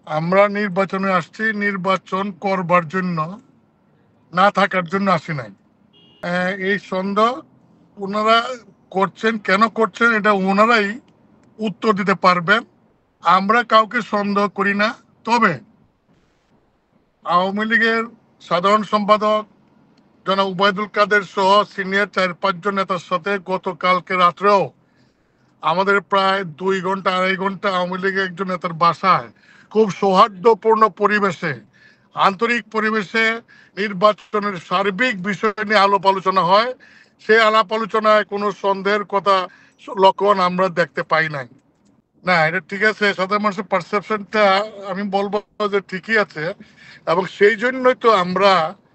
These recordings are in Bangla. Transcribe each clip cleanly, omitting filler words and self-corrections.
আমরা নির্বাচনে আসছি নির্বাচন করবার জন্য, না থাকার জন্য আসি নাই। এই সন্দেহ ওনারা করছেন, কেন করছেন এটা ওনারাই উত্তর দিতে পারবেন। আমরা কাউকে সন্দেহ করি না। তবে আওয়ামী লীগের সাধারণ সম্পাদক জনাব উবায়দুল কাদের সহ সিনিয়র 4-5 জন নেতার সাথে গতকালকে রাত্রেও আমাদের প্রায় 2 ঘন্টা 2.5 ঘন্টা আওয়ামী লীগের একজন নেতার বাসায় খুব সৌহার্দ্যপূর্ণ পরিবেশে, আন্তরিক পরিবেশে নির্বাচনের সার্বিক বিষয় নিয়ে আলাপ আলোচনা হয়। সেই আলাপ আলোচনায় কোনো সন্দেহের কথা লক্ষণ আমরা দেখতে পাই নাই। না, এটা ঠিক আছে, সাধারণ মানুষের পারসেপশনটা আমি বলবো যে ঠিকই আছে, এবং সেই জন্যই তো আমরা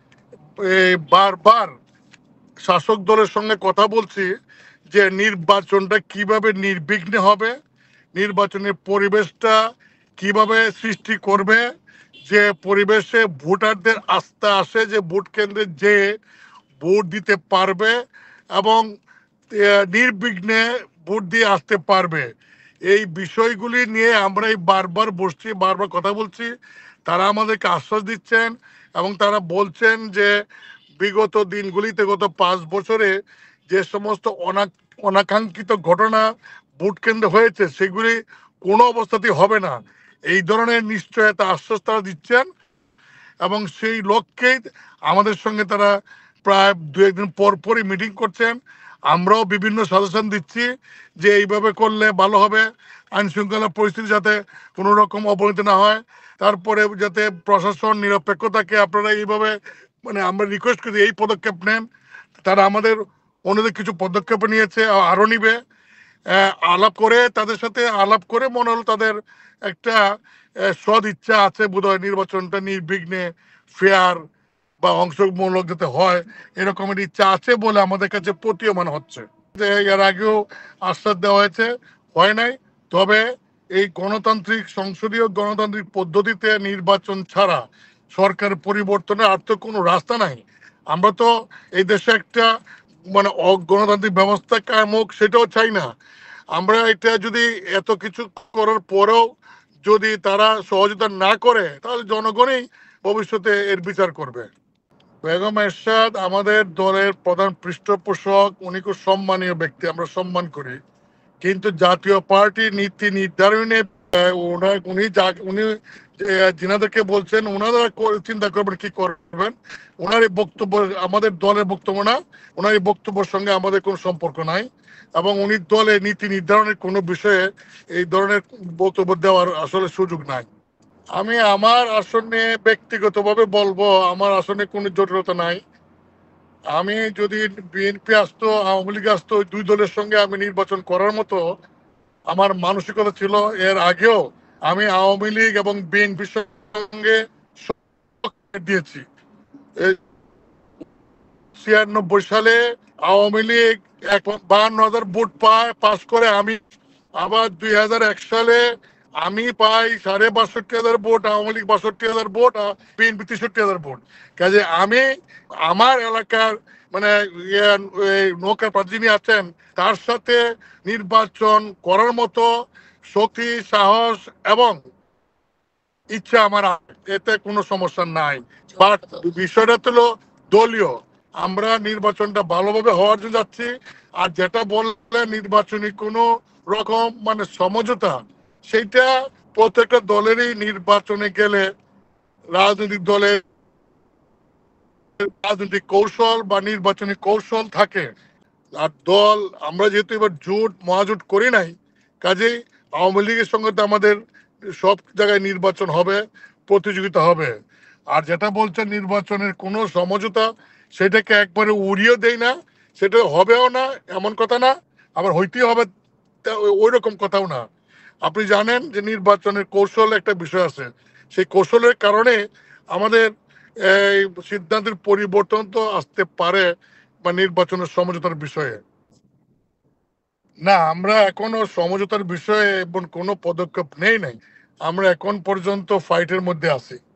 বারবার শাসক দলের সঙ্গে কথা বলছি যে নির্বাচনটা কিভাবে নির্বিঘ্নে হবে, নির্বাচনের পরিবেশটা কিভাবে সৃষ্টি করবে, যে পরিবেশে ভোটারদের আস্থা আসে, যে ভোট কেন্দ্রে যে ভোট দিতে পারবে এবং নির্বিঘ্নে ভোট দিয়ে আসতে পারবে। এই বিষয়গুলি নিয়ে আমরাই বারবার বসছি, বারবার কথা বলছি। তারা আমাদেরকে আশ্বাস দিচ্ছেন এবং তারা বলছেন যে বিগত দিনগুলিতে, গত 5 বছরে যে সমস্ত অনাকাঙ্ক্ষিত ঘটনা ভোট কেন্দ্রে হয়েছে সেগুলি কোনো অবস্থাতেই হবে না, এই ধরনের নিশ্চয়তা আশ্বাস তারা দিচ্ছেন। এবং সেই লক্ষ্যেই আমাদের সঙ্গে তারা প্রায় 2-1 দিন পর পরই মিটিং করছেন। আমরাও বিভিন্ন সাজেশন দিচ্ছি যে এইভাবে করলে ভালো হবে, আইন শৃঙ্খলা পরিস্থিতি যাতে কোনো রকম অবনতি না হয়, তারপরে যাতে প্রশাসন নিরপেক্ষ থাকে। আপনারা এইভাবে, মানে আমরা রিকোয়েস্ট করি এই পদক্ষেপ নেন। তারা আমাদের অন্যদের কিছু পদক্ষেপ নিয়েছে, আরও নিবে। আলাপ করে, তাদের সাথে আলাপ করে মনে হলো তাদের একটা সদ ইচ্ছা আছে বোধহয় নির্বাচনটা নির্বিঘ্নে, ফেয়ার বা অংশমূলক যাতে হয়, এরকমের ইচ্ছা আছে বলে আমাদের কাছে প্রতীয়মান হচ্ছে। যে এর আগেও আশ্বাস দেওয়া হয়েছে, হয় নাই। তবে এই গণতান্ত্রিক, সংসদীয় গণতান্ত্রিক পদ্ধতিতে নির্বাচন ছাড়া সরকার পরিবর্তনের আর তো কোনো রাস্তা নাই। আমরা তো এই দেশে একটা মানে অগণতান্ত্রিক ব্যবস্থা কায়েম হোক সেটাও চাই না। আমরা এটা যদি এত কিছু করার পরেও যদি তারা সহযোগিতা না করে, তাহলে জনগণই ভবিষ্যতে এর বিচার করবে। বেগম এরশাদ আমাদের দলের প্রধান পৃষ্ঠপোষক, উনি খুব সম্মানীয় ব্যক্তি, আমরা সম্মান করি। কিন্তু জাতীয় পার্টি নীতি নির্ধারণে উনি যিনাদেরকে বলছেন ওনারা চিন্তা করবেন কি করবেন। ওনার এই বক্তব্য আমাদের দলের বক্তব্য না, ওনার এই বক্তব্যের সঙ্গে আমাদের কোনো সম্পর্ক নাই, এবং উনি দলে নীতি নির্ধারণের কোনো বিষয়ে এই ধরনের বক্তব্য দেওয়ার আসলে সুযোগ নাই। আমি আমার আসনে ব্যক্তিগতভাবে বলবো, আমার আসনে কোনো জটিলতা নাই। আমি যদি বিএনপি আসতো, আওয়ামী লীগ আসতো, ওই 2 দলের সঙ্গে আমি নির্বাচন করার মতো আমার মানসিকতা ছিল। এর আগেও আমি আওয়ামী লীগ এবং বিএনপির সঙ্গে দিয়েছি। 96 সালে আওয়ামী লীগ 52,000 ভোট পাস করে, আমি আবার 2001 সালে আমি পাই 62,500 ভোট, আওয়ামী লীগ 62,000 ভোট, বিএনপি 63,000 ভোট। কাজে আমি আমার এলাকার মানে নৌকা প্রার্থী যিনি আছেন তার সাথে নির্বাচন করার মতো শক্তি, সাহস এবং ইচ্ছা আমার আছে। এতে কোনো সমস্যা নাই। বাট বিষয়টা হলো দলীয়, আমরা নির্বাচনটা ভালোভাবে হওয়ার জন্য যাচ্ছি। আর যেটা বললে নির্বাচনী কোনো রকম মানে সমঝোতা, সেইটা প্রত্যেকটা দলেরই নির্বাচনে গেলে রাজনৈতিক দলের রাজনৈতিক কৌশল বা নির্বাচনী কৌশল থাকে। আর দল, আমরা যেহেতু এবার জোট মহাজোট করি নাই, কাজেই আওয়ামী লীগের সঙ্গে তো আমাদের সব জায়গায় নির্বাচন হবে, প্রতিযোগিতা হবে। আর যেটা বলছেন নির্বাচনের কোনো সমঝোতা, সেটাকে একবারে উড়িয়ে দেই না, সেটা হবেও না এমন কথা না, আবার হইতেই হবে ওই রকম কথাও না। আপনি জানেন যে নির্বাচনের কৌশল একটা বিষয় আছে, সেই কৌশলের কারণে আমাদের এই সিদ্ধান্তের পরিবর্তন তো আসতে পারে বা নির্বাচনের সমঝোতার বিষয়ে। না, আমরা এখনো সমঝোতার বিষয়ে এবং কোনো পদক্ষেপ নেই নাই। আমরা এখন পর্যন্ত ফাইটের মধ্যে আছি।